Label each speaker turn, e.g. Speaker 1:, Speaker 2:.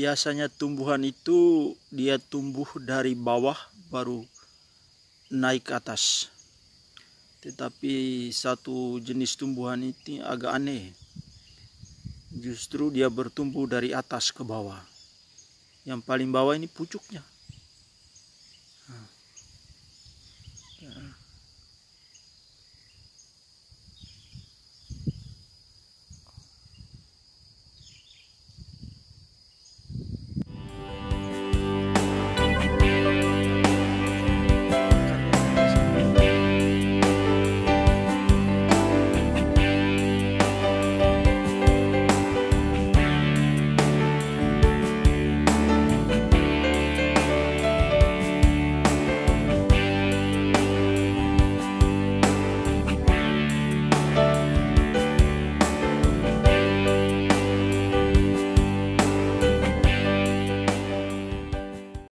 Speaker 1: biasanya tumbuhan itu dia tumbuh dari bawah baru naik ke atas. Tetapi satu jenis tumbuhan ini agak aneh. Justru dia bertumbuh dari atas ke bawah. Yang paling bawah ini pucuknya.